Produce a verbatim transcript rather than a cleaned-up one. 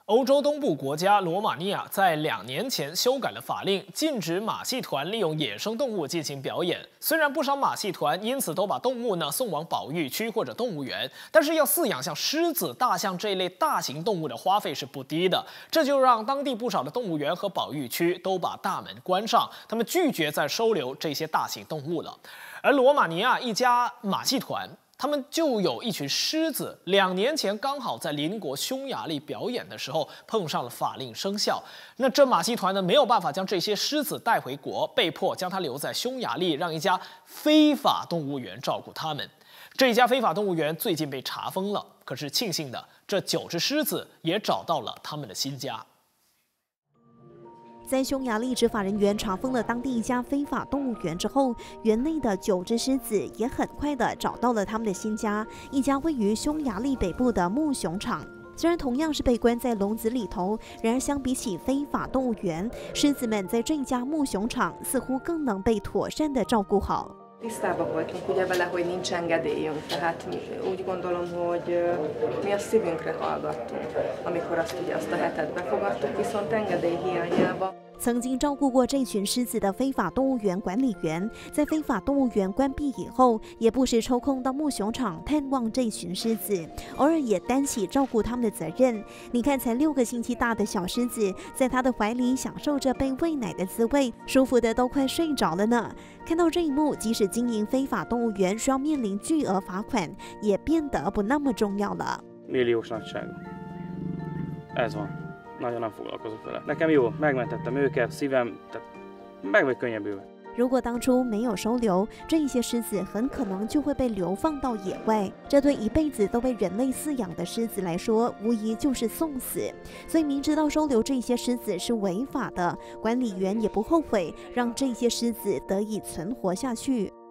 欧洲东部国家罗马尼亚在两年前修改了法令，禁止马戏团利用野生动物进行表演。虽然不少马戏团因此都把动物呢送往保育区或者动物园，但是要饲养像狮子、大象这一类大型动物的花费是不低的，这就让当地不少的动物园和保育区都把大门关上，他们拒绝再收留这些大型动物了。而罗马尼亚一家马戏团，他们就有一群狮子，两年前刚好在邻国匈牙利表演的时候碰上了法令生效。那这马戏团呢没有办法将这些狮子带回国，被迫将它留在匈牙利，让一家非法动物园照顾它们。这一家非法动物园最近被查封了，可是庆幸的，这九只狮子也找到了他们的新家。 在匈牙利执法人员查封了当地一家非法动物园之后，园内的九只狮子也很快的找到了他们的新家，一家位于匈牙利北部的牧熊场。虽然同样是被关在笼子里头，然而相比起非法动物园，狮子们在这家牧熊场似乎更能被妥善的照顾好。 Tisztában voltunk ugye vele, hogy nincs engedélyünk, tehát úgy gondolom, hogy mi a szívünkre hallgattunk, amikor azt ugye azt a hetet befogadtuk, viszont engedély hiányában. 曾经照顾过这群狮子的非法动物园管理员，在非法动物园关闭以后，也不时抽空到牧熊场探望这群狮子，偶尔也担起照顾他们的责任。你看，才六个星期大的小狮子，在他的怀里享受着被喂奶的滋味，舒服的都快睡着了呢。看到这一幕，即使经营非法动物园需要面临巨额罚款，也变得不那么重要了。 Milliós nagyságú. Ez van. Nagyon nem foglalkozok vele. Nekem jó, megmentettem őket, szívem, tehát meg vagy könnyebbülve. 如果当初没有收留，这一些狮子很可能就会被流放到野外。这对一辈子都被人类饲养的狮子来说，无疑就是送死。所以明知道收留这些狮子是违法的，管理员也不后悔让这些狮子得以存活下去。